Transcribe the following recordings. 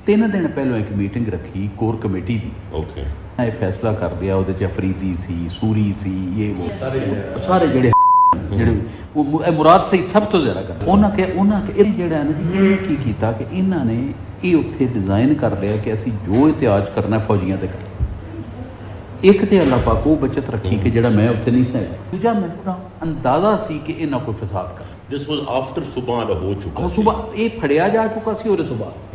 3 दिन पहलों एक मीटिंग रखी कोर कमेटी की। ओके फैसला कर दिया वो अफरीदी सी सूरी सी ये वो सारे जेडे मुराद सही सब तो ज्यादा कर इन्होंने ये उत्थे डिजाइन कर दिया कि असी जो एहतियाज करना फौजियां ते कर एक तो अल्लाह पाक वो बचत रखी कि जेड़ा मैं उत्थे नहीं सह दूजा मैनू अंदाजा सी कि इन्हां कोई फसाद कर दिस वाज आफ्टर सुबह हो चुका सुबह ये फड़िया जा चुका सी और तो बाद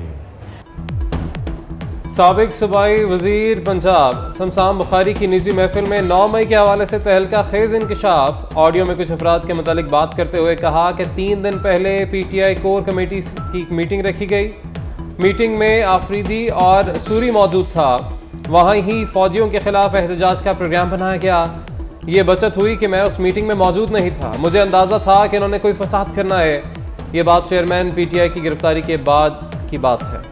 साबिक सूबाई वजीर पंजाब शमशान बुखारी की निजी महफिल में 9 मई के हवाले से तहलका खेज इंकशाफ। ऑडियो में कुछ अफराद के मुतालिक बात करते हुए कहा कि 3 दिन पहले PTI कोर कमेटी की मीटिंग रखी गई। मीटिंग में आफरीदी और सूरी मौजूद था। वहाँ ही फौजियों के खिलाफ एहतजाज का प्रोग्राम बनाया गया। ये बचत हुई कि मैं उस मीटिंग में मौजूद नहीं था। मुझे अंदाज़ा था कि इन्होंने कोई फसाद करना है। ये बात चेयरमैन PTI की गिरफ्तारी के बाद की बात है।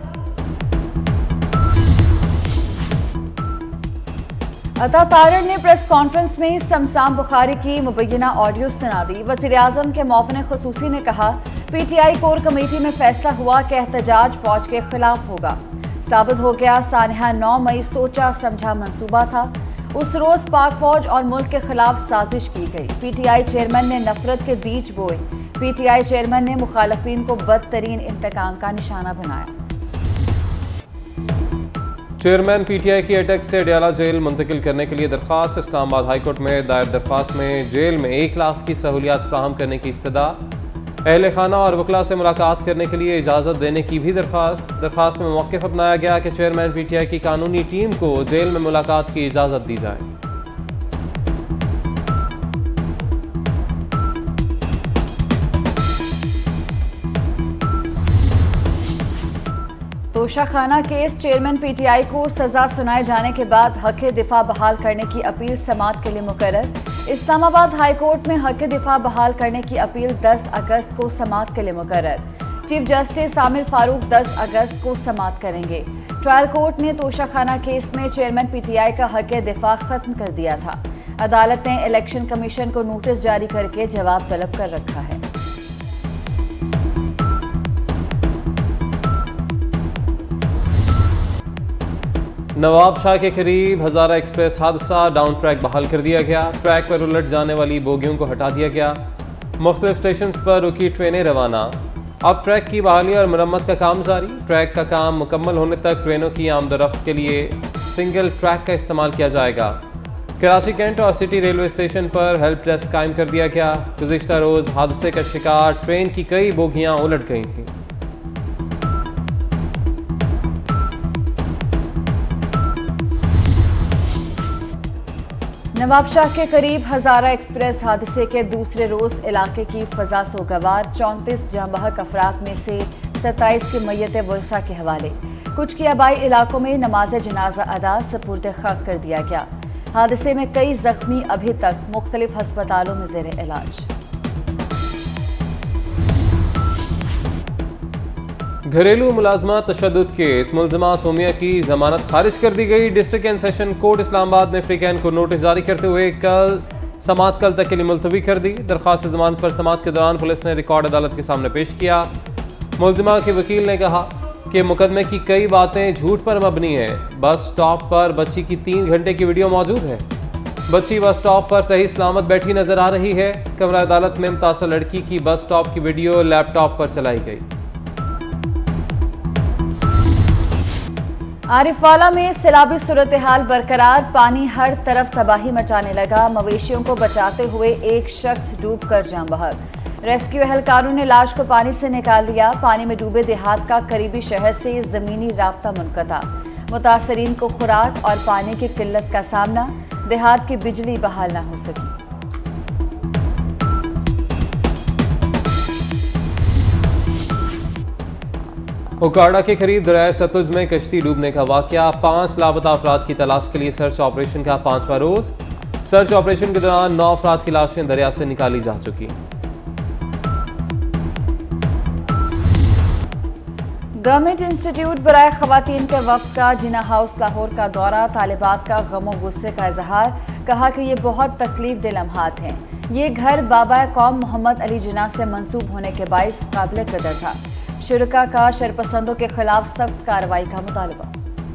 अता तारड़ ने प्रेस कॉन्फ्रेंस में शमशान बुखारी की मुबैना ऑडियो सुना दी। वज़ीर आज़म के मुआविन खुसूसी ने कहा PTI कोर कमेटी में फैसला हुआ कि एहतजाज फौज के खिलाफ होगा। साबित हो गया सानिया 9 मई सोचा समझा मंसूबा था। उस रोज पाक फौज और मुल्क के खिलाफ साजिश की गई। PTI चेयरमैन ने नफरत के बीज बोए। PTI चेयरमैन ने मुखालफिन को बदतरीन इंतकाम का निशाना बनाया। चेयरमैन PTI की अटक से अडयाला जेल मुंतकिल करने के लिए दरख्वास्त। इस्लामाबाद हाईकोर्ट में दायर दरख्वास्त में जेल में 1 क्लास की सहूलियात फ्राहम करने की इस्तदा, अहले खाना और वकला से मुलाकात करने के लिए इजाज़त देने की भी दरख्वास्त में मौक़िफ़ अपनाया गया कि चेयरमैन PTI की कानूनी टीम को जेल में मुलाकात की इजाज़त दी जाए। तोशाखाना केस चेयरमैन PTI को सजा सुनाए जाने के बाद हक दिफा बहाल करने की अपील समाअत के लिए मुकर्रर। इस्लामाबाद हाई कोर्ट में हक दिफा बहाल करने की अपील 10 अगस्त को समाअत के लिए मुकर्रर। चीफ जस्टिस आमिर फारूक 10 अगस्त को समाअत करेंगे। ट्रायल कोर्ट ने तोशाखाना केस में चेयरमैन PTI का हक दिफा खत्म कर दिया था। अदालत ने इलेक्शन कमीशन को नोटिस जारी करके जवाब तलब कर रखा है। नवाब शाह के करीब हज़ारा एक्सप्रेस हादसा, डाउन ट्रैक बहाल कर दिया गया। ट्रैक पर उलट जाने वाली बोगियों को हटा दिया गया। मुख्तलिफ स्टेशन पर रुकी ट्रेनें रवाना। अब ट्रैक की बहाली और मरम्मत का काम जारी। ट्रैक का काम मुकम्मल होने तक ट्रेनों की आमदोरफ्त के लिए सिंगल ट्रैक का इस्तेमाल किया जाएगा। कराची कैंट और सिटी रेलवे स्टेशन पर हेल्प डेस्क कायम कर दिया गया। गुज़िश्ता रोज़ हादसे का शिकार ट्रेन की कई बोगियाँ उलट गई थीं। नवाब शाह के करीब हज़ारा एक्सप्रेस हादसे के दूसरे रोज इलाके की फजा सोगवार। 34 जांबहक अफराद में से 27 की मैयत वर्सा के हवाले। कुछ के आबाई इलाकों में नमाज जनाजा अदा सपुर्द खाक कर दिया गया। हादसे में कई जख्मी अभी तक मुख्तलिफ हस्पतालों में ज़ेर इलाज। घरेलू मुलाजमा तशद्दुद केस मुलजमा सोमिया की जमानत खारिज कर दी गई। District and session court Islamabad ने फ्रीकैन को नोटिस जारी करते हुए समाअत कल तक के लिए मुलतवी कर दी। दरख्वास्त जमानत पर समाअत के दौरान पुलिस ने रिकॉर्ड अदालत के सामने पेश किया। मुलजमा के वकील ने कहा कि मुकदमे की कई बातें झूठ पर मबनी है। बस स्टॉप पर बच्ची की 3 घंटे की वीडियो मौजूद है। बच्ची बस स्टॉप पर सही सलामत बैठी नजर आ रही है। कमरा अदालत में मुतासर लड़की की बस स्टॉप की वीडियो लैपटॉप पर चलाई गई। आरिफवाला में सैलाबी सूरत हाल बरकरार। पानी हर तरफ तबाही मचाने लगा। मवेशियों को बचाते हुए एक शख्स डूबकर जान बहक। रेस्क्यू एहलकारों ने लाश को पानी से निकाल लिया। पानी में डूबे देहात का करीबी शहर से जमीनी राब्ता मुनक़ता। मुतासरीन को खुराक और पानी की किल्लत का सामना। देहात की बिजली बहाल न हो सकी। उकाड़ा के करीब दरिया सतलुज में कश्ती डूबने का वाकया। 5 लापता अफराद की तलाश के लिए सर्च ऑपरेशन का 5वां रोज। सर्च ऑपरेशन के दौरान 9 अफराद की लाशें दरिया से निकाली जा चुकी। गवर्नमेंट इंस्टीट्यूट बराए खवातीन के वक्त का जिना हाउस लाहौर का दौरा। तालिबात का गम गुस्से का इजहार। कहा कि ये बहुत तकलीफ दिल लम्हात हैं। ये घर बाबा कौम मोहम्मद अली जिना से मंसूब होने के बाइस काबिल कदर था। शुरका का शरपसंदों के खिलाफ सख्त कार्रवाई का मुतालबा।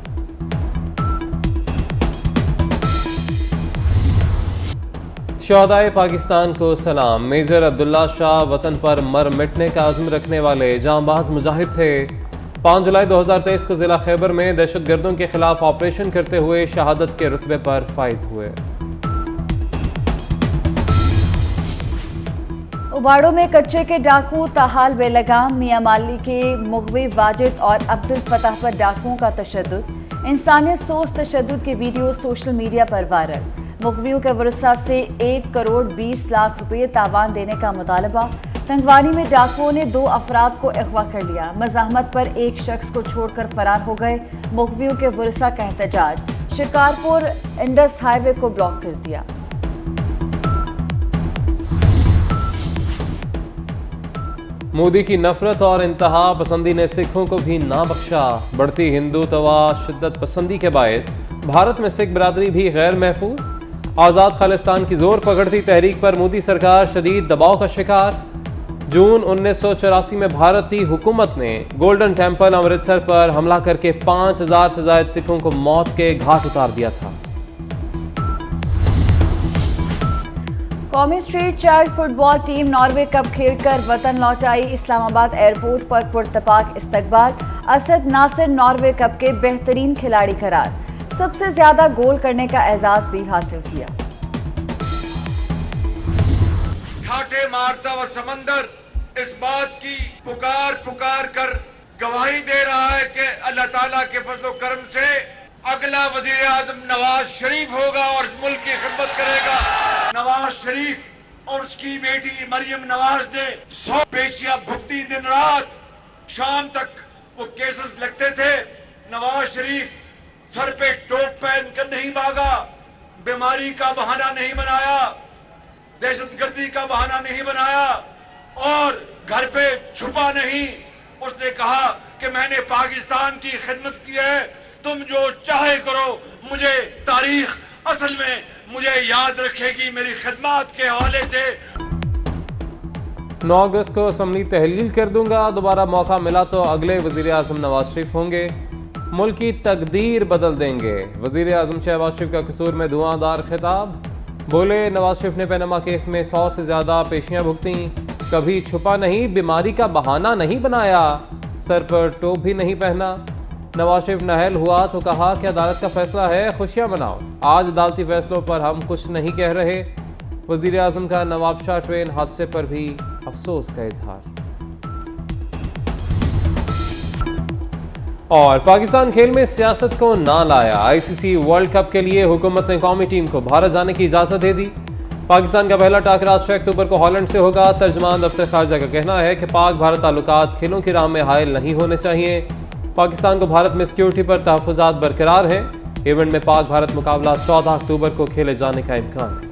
शहदाए पाकिस्तान को सलाम। मेजर अब्दुल्ला शाह वतन पर मर मिटने का अज़्म रखने वाले जांबाज मुजाहिद थे। 5 जुलाई 2023 को जिला खैबर में दहशतगर्दों के खिलाफ ऑपरेशन करते हुए शहादत के रुतबे पर फाइज हुए। उबाड़ो में कच्चे के डाकू ताहाल बेलगाम। मियां माली के मुगवी वाजिद और अब्दुल फताह पर डाकुओं का तशद्दुद। इंसानियत सोच तशद्दुद के वीडियो सोशल मीडिया पर वायरल। मुगवियों के वरसा से 1 करोड़ 20 लाख रुपए तावान देने का मुतालबा। तंगवानी में डाकुओं ने 2 अफराद को अगवा कर लिया। मज़ाहमत पर एक शख्स को छोड़कर फरार हो गए। मुगवियों के वरसा का एहतजाज। शिकारपुर इंडस हाईवे को ब्लॉक कर दिया। मोदी की नफरत और इंतहा पसंदी ने सिखों को भी ना बख्शा। बढ़ती हिंदुत्वा शिद्दत पसंदी के बायस भारत में सिख बरादरी भी गैर महफूज। आज़ाद खालिस्तान की जोर पकड़ती तहरीक पर मोदी सरकार शदीद दबाव का शिकार। जून 1984 में भारतीय हुकूमत ने गोल्डन टेम्पल अमृतसर पर हमला करके 5000 से ज्यादा सिखों को मौत के घाट उतार दिया था। कौमी street child football team Norway cup खेलकर वतन लौट आई। इस्लामाबाद एयरपोर्ट पर पुरतपाक इस्तकबाल। असद नासिर नॉर्वे कप के बेहतरीन खिलाड़ी करार। सबसे ज्यादा गोल करने का एजाज भी हासिल किया। ठाठे मारता हुआ समंदर इस बात की पुकार कर गवाही दे रहा है कि अल्लाह ताला के फजलो करम से अगला वजीर आजम नवाज शरीफ होगा और इस मुल्क की खिदमत करेगा। नवाज शरीफ और उसकी बेटी मरियम नवाज ने 100 पेशियां भुगती। दिन रात शाम तक वो केसेस लगते थे। नवाज शरीफ सर पे टोप पहन कर नहीं भागा, बीमारी का बहाना नहीं बनाया, दहशतगर्दी का बहाना नहीं बनाया और घर पे छुपा नहीं। उसने कहा कि मैंने पाकिस्तान की खिदमत की है, तुम जो चाहे करो, मुझे तारीख असल में मुझे याद रखेगी मेरी खिदमत के हवाले से। 9 अगस्त को असम्बली तहलील कर दूंगा। दोबारा मौका मिला तो अगले वजीर आजम नवाज शरीफ होंगे। मुल्क की तकदीर बदल देंगे। वजीर आजम शहबाज शरीफ का कसूर में धुआंधार खिताब। बोले नवाज शरीफ ने पैनामा केस में 100 से ज्यादा पेशियां भुगती, कभी छुपा नहीं, बीमारी का बहाना नहीं बनाया, सर पर टोप भी नहीं पहना। नवाज शरीफ नाअहल हुआ तो कहा कि अदालत का फैसला है, खुशियां मनाओ। आज अदालती फैसलों पर हम कुछ नहीं कह रहे। वजीर आजम का नवाबशाह ट्रेन हादसे पर भी अफसोस का इजहार। और पाकिस्तान खेल में सियासत को ना लाया। आईसीसी वर्ल्ड कप के लिए हुकूमत ने कौमी टीम को भारत जाने की इजाजत दे दी। पाकिस्तान का पहला टाकरा 6 अक्टूबर को हॉलैंड से होगा। तर्जमान दफ्तर खारजा का कहना है कि पाक भारत ताल्लुकात खेलों की राह में हायल नहीं होने चाहिए। पाकिस्तान को भारत में सिक्योरिटी पर तहफ़्फ़ुज़ात बरकरार हैं। इवेंट में पाक भारत मुकाबला 14 अक्टूबर को खेले जाने का इम्कान है।